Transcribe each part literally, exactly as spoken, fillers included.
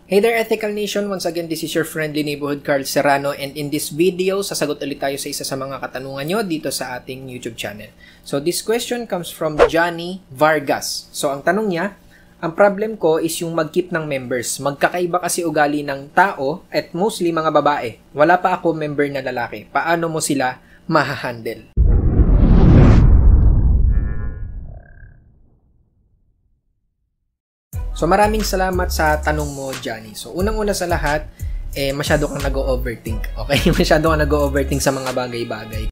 Hey there Ethical Nation! Once again, this is your friendly neighborhood Carl Serrano, and in this video, sasagot ulit tayo sa isa sa mga katanungan nyo dito sa ating YouTube channel. So this question comes from Johnny Vargas. So ang tanong niya, ang problem ko is yung mag-keep ng members. Magkakaiba kasi ugali ng tao at mostly mga babae. Wala pa ako member na lalaki. Paano mo sila mahahandle? So maraming salamat sa tanong mo, Johnny. So unang-una sa lahat, eh masyado kang nag-overthink. Okay? Masyado kang nag-overthink sa mga bagay-bagay.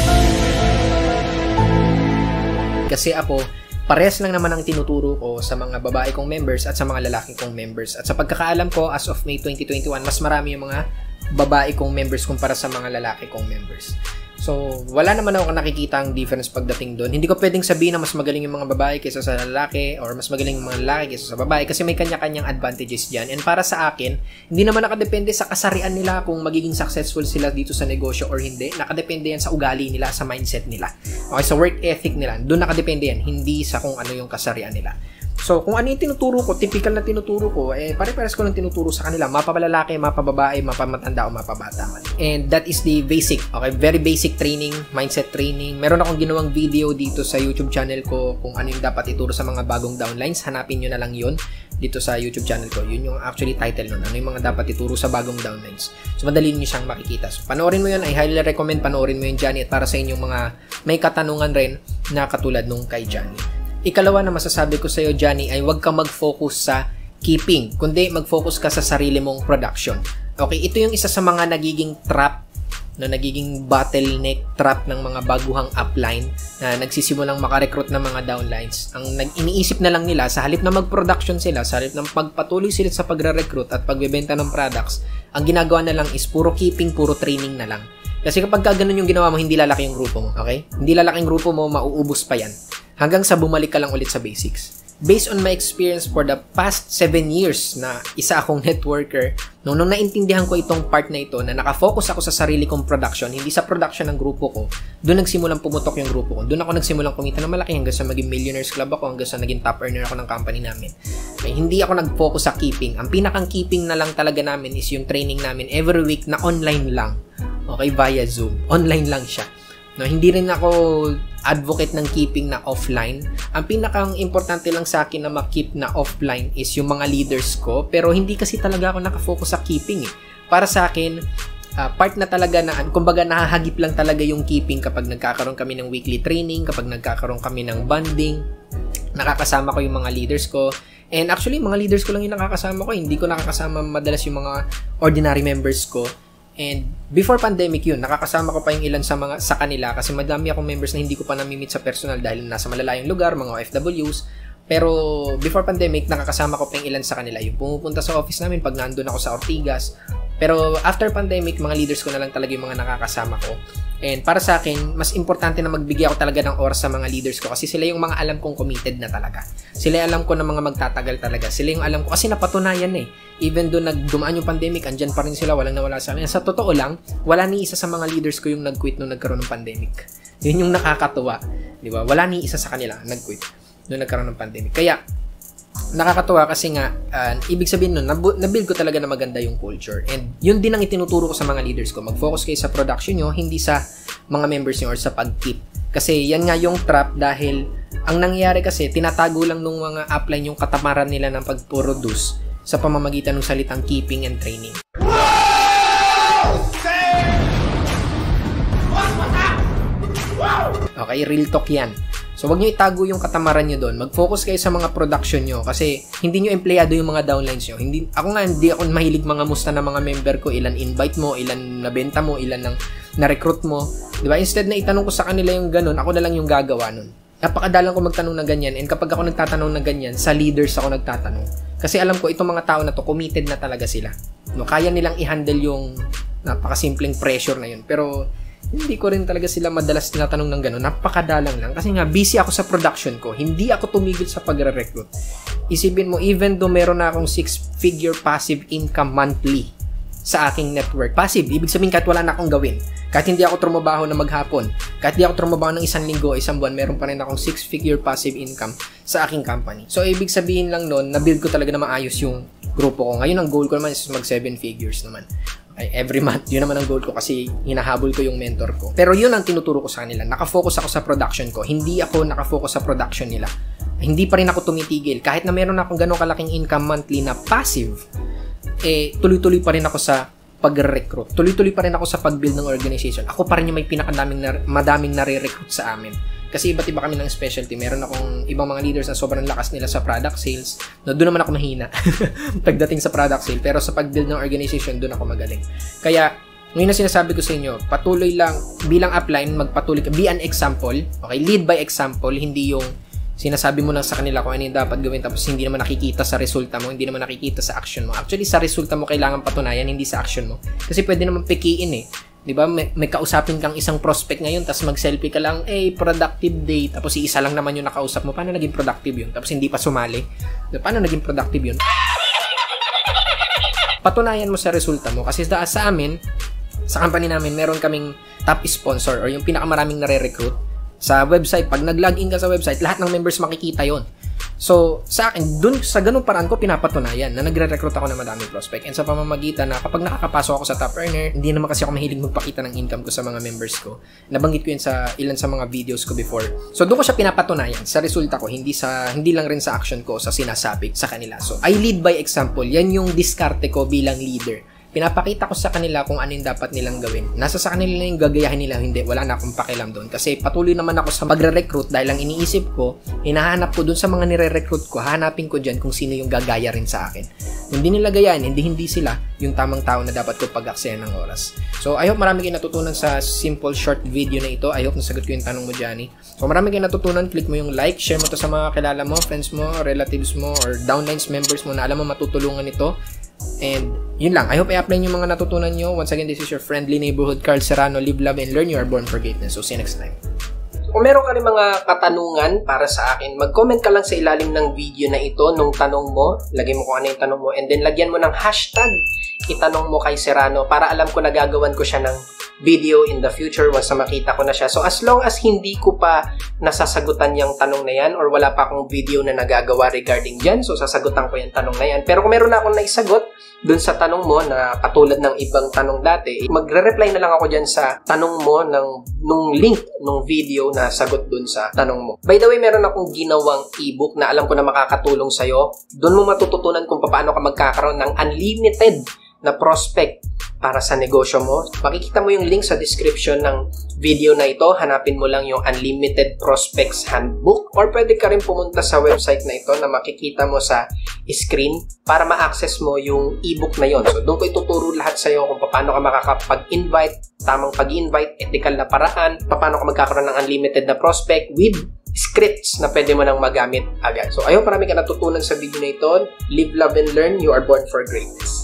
Kasi ako, parehas lang naman ang tinuturo ko sa mga babae kong members at sa mga lalaki kong members. At sa pagkakaalam ko, as of May twenty twenty-one, mas marami yung mga babae kong members kumpara sa mga lalaki kong members. So, wala naman ako nakikita ang difference pagdating doon. Hindi ko pwedeng sabihin na mas magaling yung mga babae kaysa sa lalaki or mas magaling yung mga lalaki kaysa sa babae kasi may kanya-kanyang advantages dyan. And para sa akin, hindi naman nakadepende sa kasarian nila kung magiging successful sila dito sa negosyo or hindi. Nakadepende yan sa ugali nila, sa mindset nila. Okay, sa work ethic nila. Doon nakadepende yan, hindi sa kung ano yung kasarian nila. So, kung ano yung tinuturo ko, typical na tinuturo ko, eh, pare-pares ko lang tinuturo sa kanila. Mapabalalaki, mapababae, mapamatanda, o mapabata man. And that is the basic, okay? Very basic training, mindset training. Meron akong ginawang video dito sa YouTube channel ko kung ano yung dapat ituro sa mga bagong downlines. Hanapin nyo na lang yun dito sa YouTube channel ko. Yun yung actually title nun. Ano yung mga dapat ituro sa bagong downlines. So, madali nyo siyang makikita. So, panoorin mo yun. I highly recommend panoorin mo yun, Johnny. At para sa inyong mga may katanungan rin na katulad nung kay Johnny. Ikalawa na masasabi ko sa iyo, Johnny, ay huwag kang mag-focus sa keeping, kundi mag-focus ka sa sarili mong production. Okay, ito yung isa sa mga nagiging trap, na nagiging bottleneck trap ng mga baguhang upline na nagsisimulang makarecruit ng mga downlines. Ang nag-iniisip na lang nila, sa halip na mag-production sila, sa halip na pagpatuloy sila sa pagre-recruit at pagbebenta ng products, ang ginagawa na lang is puro keeping, puro training na lang. Kasi kapag ganun yung ginawa mo, hindi lalaki yung grupo mo, okay? Hindi lalaki yung grupo mo, mauubos pa yan. Hanggang sa bumalik ka lang ulit sa basics. Based on my experience for the past seven years na isa akong networker, nung, nung naintindihan ko itong part na ito, na nakafocus ako sa sarili kong production, hindi sa production ng grupo ko, doon nagsimulang pumutok yung grupo ko. Doon ako nagsimulang kumita ng malaki hanggang sa maging millionaires club ako, hanggang sa naging top earner ako ng company namin. Okay, hindi ako nag-focus sa keeping. Ang pinakang keeping na lang talaga namin is yung training namin every week na online lang. Okay, via Zoom. Online lang siya. No, hindi rin ako advocate ng keeping na offline. Ang pinakang importante lang sa akin na ma-keep na offline is yung mga leaders ko. Pero hindi kasi talaga ako nakafocus sa keeping eh. Para sa akin, uh, part na talaga na, kumbaga nahahagip lang talaga yung keeping kapag nagkakaroon kami ng weekly training, kapag nagkakaroon kami ng bonding, nakakasama ko yung mga leaders ko. And actually, mga leaders ko lang yung nakakasama ko. Hindi ko nakakasama madalas yung mga ordinary members ko. And before pandemic yun, nakakasama ko pa yung ilan sa mga sa kanila kasi madami akong members na hindi ko pa nami-meet sa personal dahil nasa malalayong lugar, mga O F Ws. Pero before pandemic, nakakasama ko pa yung ilan sa kanila. Yung pumupunta sa office namin pag nandun ako sa Ortigas. Pero after pandemic, mga leaders ko na lang talaga yung mga nakakasama ko. And para sa akin, mas importante na magbigay ako talaga ng oras sa mga leaders ko kasi sila yung mga alam kong committed na talaga. Sila yung alam ko na mga magtatagal talaga. Sila yung alam ko kasi napatunayan eh. Even doon nagdumaan yung pandemic, andyan pa rin sila, walang nawala sa akin. Sa totoo lang, wala ni isa sa mga leaders ko yung nag-quit nung nagkaroon ng pandemic. Yun yung nakakatuwa. Di ba? Wala ni isa sa kanila nag-quit nung nagkaroon ng pandemic. Kaya, nakakatuwa kasi nga, uh, ibig sabihin nun, nabuild ko talaga na maganda yung culture. And yun din ang itinuturo ko sa mga leaders ko. Mag-focus kayo sa production nyo, hindi sa mga members nyo or sa pag-keep. Kasi yan nga yung trap dahil ang nangyayari kasi, tinatago lang nung mga upline yung katamaran nila ng pag-produce sa pamamagitan ng salitang keeping and training. Okay, real talk yan. So, wag nyo itago yung katamaran nyo doon. Mag-focus kayo sa mga production nyo kasi hindi nyo empleyado yung mga downlines nyo. Hindi, ako nga, hindi ako mahilig mga musta na mga member ko. Ilan invite mo, ilan nabenta mo, ilan nang na-recruit mo. Diba? Instead na itanong ko sa kanila yung ganun, ako na lang yung gagawa nun. Napakadalang ko magtanong na ganyan. And kapag ako nagtatanong na ganyan, sa leaders ako nagtatanong. Kasi alam ko, itong mga tao na to, committed na talaga sila. No, kaya nilang i-handle yung napakasimpleng pressure na yun. Pero, hindi ko rin talaga sila madalas tinatanong ng gano'n. Napakadalang lang. Kasi nga, busy ako sa production ko. Hindi ako tumigil sa pagre-recruit. Isipin mo, even though meron na akong six-figure passive income monthly sa aking network. Passive, ibig sabihin kahit wala na akong gawin. Kahit hindi ako trumabaho na maghapon. Kahit hindi ako trumabaho ng isang linggo, isang buwan, meron pa rin akong six-figure passive income sa aking company. So, ibig sabihin lang nun, na-build ko talaga na maayos yung grupo ko. Ngayon, ang goal ko naman is mag seven figures naman. Okay, every month, yun naman ang goal ko kasi hinahabol ko yung mentor ko. Pero yun ang tinuturo ko sa kanila. Nakafocus ako sa production ko. Hindi ako nakafocus sa production nila. Hindi pa rin ako tumitigil. Kahit na meron akong ganong kalaking income monthly na passive, eh, tuloy-tuloy pa rin ako sa pag-recruit. Tuloy-tuloy pa rin ako sa pag-build ng organization. Ako pa rin yung may pinakadaming na, madaming nare-recruit sa amin. Kasi iba't iba kami ng specialty. Meron akong ibang mga leaders na sobrang lakas nila sa product sales. No, doon naman ako mahina pagdating sa product sale. Pero sa pag-build ng organization, doon ako magaling. Kaya, ngayon na sinasabi ko sa inyo, patuloy lang, bilang upline, magpatuloy ka. Be an example. Okay? Lead by example. Hindi yung sinasabi mo lang sa kanila kung ano yung dapat gawin tapos hindi naman nakikita sa resulta mo, hindi naman nakikita sa action mo. Actually, sa resulta mo kailangan patunayan, hindi sa action mo. Kasi pwede naman pikiin eh. Di ba? May, may kausapin kang isang prospect ngayon tapos mag-selfie ka lang, eh, productive day. Tapos iisa lang naman yung nakausap mo. Paano naging productive yun? Tapos hindi pa sumali. Paano naging productive yun? Patunayan mo sa resulta mo. Kasi sa, sa amin, sa company namin, meron kaming top sponsor or yung pinakamaraming nare-recruit. Sa website, pag nag-login ka sa website, lahat ng members makikita yon. So, sa akin, dun sa ganung paraan ko pinapatunayan na nagre-recruit ako ng madaming prospect. And sa pamamagitan na kapag nakakapasok ako sa top earner, hindi naman kasi ako mahilig magpakita ng income ko sa mga members ko. Nabanggit ko yun sa ilan sa mga videos ko before. So, doon ko siya pinapatunayan sa resulta ko, hindi sa hindi lang rin sa action ko, sa sinasabi sa kanila. So, I lead by example. Yan yung diskarte ko bilang leader. Pinapakita ko sa kanila kung ano yung dapat nilang gawin. Nasa sa kanila yung gagayahin nila, hindi. Wala na akong pakialam doon. Kasi patuloy naman ako sa magre-recruit dahil ang iniisip ko, hinahanap ko doon sa mga nire-recruit ko, hanapin ko dyan kung sino yung gagaya rin sa akin. Hindi nila gayahin, hindi hindi sila yung tamang tao na dapat ko pag-aksayan ng oras. So, I hope marami kayo natutunan sa simple short video na ito. I hope nasagot ko yung tanong mo, Johnny. So, marami kayo natutunan. Click mo yung like, share mo to sa mga kilala mo, friends mo, relatives mo, or downlines members mo na alam mo matutulungan ito. And yun lang. I hope i-apply yung mga natutunan nyo. Once again, this is your friendly neighborhood Carl Serrano. Live, love, and learn. You are born for greatness. So, see you next time. Kung meron ka rin mga katanungan para sa akin, mag-comment ka lang sa ilalim ng video na ito nung tanong mo. Lagay mo kung ano yung tanong mo. And then, lagyan mo ng hashtag itanong mo kay Serrano para alam ko na gagawan ko siya ng video in the future once na makita ko na siya. So, as long as hindi ko pa nasasagutan yung tanong na yan or wala pa akong video na nagagawa regarding dyan, so sasagutan ko yung tanong na yan. Pero kung meron na akong naisagot dun sa tanong mo na katulad ng ibang tanong dati, magre-reply na lang ako dyan sa tanong mo ng, nung link nung video na sagot dun sa tanong mo. By the way, meron akong ginawang ebook na alam ko na makakatulong sa'yo. Dun mo matututunan kung paano ka magkakaroon ng unlimited na prospect para sa negosyo mo. Makikita mo yung link sa description ng video na ito. Hanapin mo lang yung Unlimited Prospects Handbook or pwede ka rin pumunta sa website na ito na makikita mo sa screen para ma-access mo yung ebook na yon. So, doon ko ituturo lahat sa'yo kung paano ka makakapag-invite, tamang pag-invite, ethical na paraan, paano ka magkakaroon ng unlimited na prospect with scripts na pwede mo nang magamit agad. So, ayun, marami ka natutunan sa video na ito. Live, love, and learn. You are born for greatness.